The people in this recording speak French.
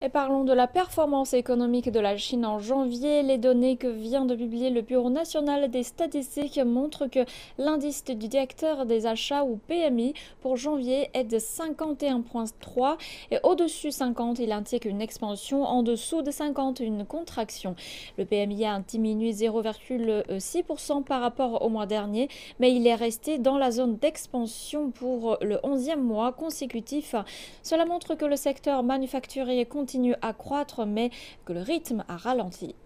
Et parlons de la performance économique de la Chine en janvier. Les données que vient de publier le Bureau national des statistiques montrent que l'indice du directeur des achats ou PMI pour janvier est de 51,3 et au-dessus 50, il indique une expansion, en dessous de 50, une contraction. Le PMI a diminué 0,6% par rapport au mois dernier, mais il est resté dans la zone d'expansion pour le 11e mois consécutif. Cela montre que le secteur manufacturier continue à croître, mais que le rythme a ralenti.